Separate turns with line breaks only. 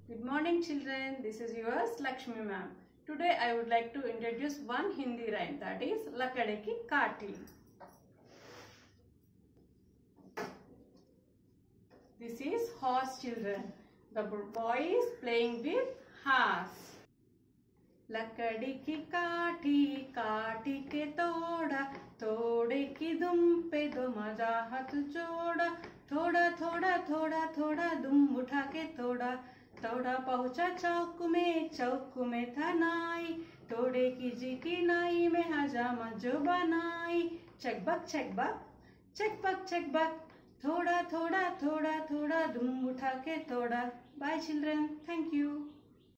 Good morning children, this is yours Lakshmi ma'am. Today I would like to introduce one Hindi rhyme, that is Lakadiki, kati. This is horse children. The boy is playing with horse. लकड़ी काठी काटी के तोड़ा, तोड़े की दुम पे दो मजा हाथ जोड़ा, थोड़ा थोड़ा थोड़ा थोड़ा दुम उठा के तोड़ा, तोड़ा पहुंचा चौक में था नाई, तोड़े की जी की नाई में हजामा जो बनाई, चकबक चकबक चकबक चकबक, थोड़ा थोड़ा थोड़ा थोड़ा दुम उठा के तोड़ा. Bye children, thank you.